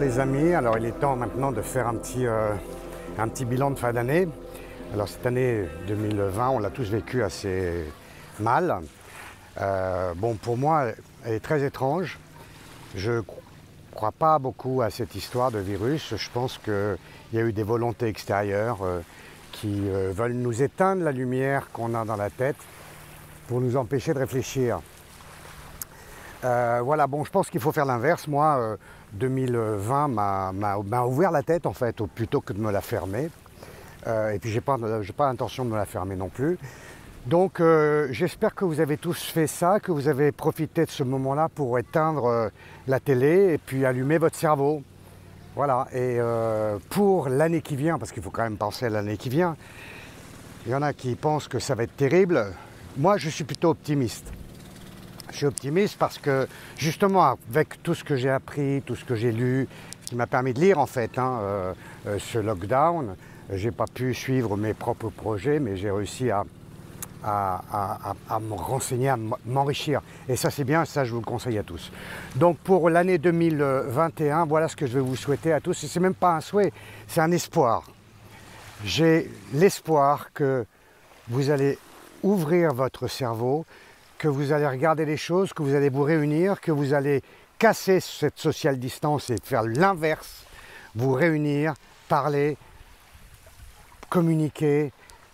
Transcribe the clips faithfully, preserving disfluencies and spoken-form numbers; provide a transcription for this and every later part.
les amis, alors il est temps maintenant de faire un petit, euh, un petit bilan de fin d'année. Alors cette année deux mille vingt, on l'a tous vécu assez mal. Euh, bon, pour moi, elle est très étrange. Je ne crois pas beaucoup à cette histoire de virus. Je pense qu'il y a eu des volontés extérieures euh, qui euh, veulent nous éteindre la lumière qu'on a dans la tête pour nous empêcher de réfléchir. Euh, voilà, bon, je pense qu'il faut faire l'inverse. Moi, euh, deux mille vingt m'a ouvert la tête, en fait, au, plutôt que de me la fermer. Euh, et puis, je n'ai pas, pas l'intention de me la fermer non plus. Donc, euh, j'espère que vous avez tous fait ça, que vous avez profité de ce moment-là pour éteindre euh, la télé et puis allumer votre cerveau. Voilà, et euh, pour l'année qui vient, parce qu'il faut quand même penser à l'année qui vient, il y en a qui pensent que ça va être terrible. Moi, je suis plutôt optimiste. Je suis optimiste parce que, justement, avec tout ce que j'ai appris, tout ce que j'ai lu, ce qui m'a permis de lire, en fait, hein, euh, euh, ce lockdown, j'ai pas pu suivre mes propres projets, mais j'ai réussi à, à, à, à me renseigner, à m'enrichir. Et ça, c'est bien, ça, je vous le conseille à tous. Donc, pour l'année deux mille vingt et un, voilà ce que je vais vous souhaiter à tous. Et c'est même pas un souhait, c'est un espoir. J'ai l'espoir que vous allez ouvrir votre cerveau, que vous allez regarder les choses, que vous allez vous réunir, que vous allez casser cette social distance et faire l'inverse, vous réunir, parler, communiquer,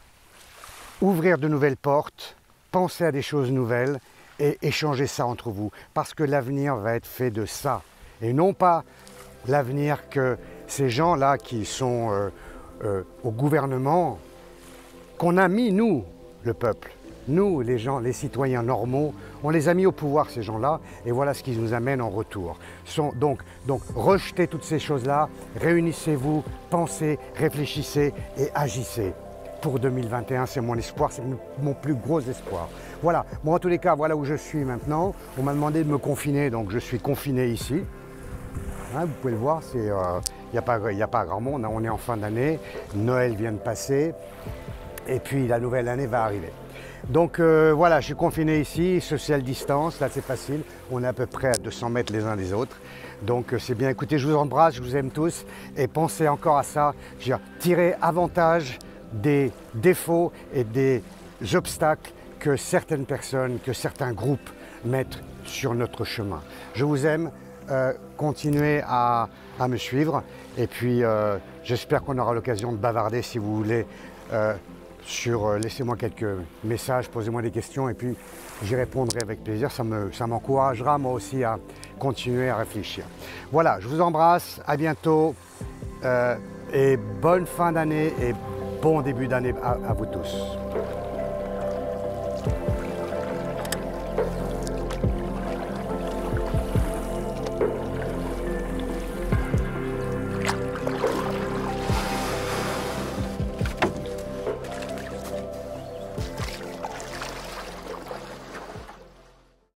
ouvrir de nouvelles portes, penser à des choses nouvelles et échanger ça entre vous. Parce que l'avenir va être fait de ça. Et non pas l'avenir que ces gens-là qui sont euh, euh, au gouvernement, qu'on a mis, nous, le peuple, nous, les gens, les citoyens normaux, on les a mis au pouvoir, ces gens-là, et voilà ce qu'ils nous amènent en retour. Sont, donc, donc, rejetez toutes ces choses-là, réunissez-vous, pensez, réfléchissez et agissez. Pour deux mille vingt et un, c'est mon espoir, c'est mon plus gros espoir. Voilà, bon, en tous les cas, voilà où je suis maintenant. On m'a demandé de me confiner, donc je suis confiné ici. Hein, vous pouvez le voir, il n'y euh, a, a pas grand monde, hein, on est en fin d'année, Noël vient de passer, et puis la nouvelle année va arriver. Donc euh, voilà, je suis confiné ici, social distance, là c'est facile, on est à peu près à deux cents mètres les uns des autres. Donc euh, c'est bien, écoutez, je vous embrasse, je vous aime tous, et pensez encore à ça, je veux dire, tirez avantage des défauts et des obstacles que certaines personnes, que certains groupes mettent sur notre chemin. Je vous aime, euh, continuez à, à me suivre, et puis euh, j'espère qu'on aura l'occasion de bavarder si vous voulez. Euh, sur euh, laissez-moi quelques messages, posez-moi des questions et puis j'y répondrai avec plaisir. Ça me, ça m'encouragera moi aussi à continuer à réfléchir. Voilà, je vous embrasse, à bientôt euh, et bonne fin d'année et bon début d'année à, à vous tous.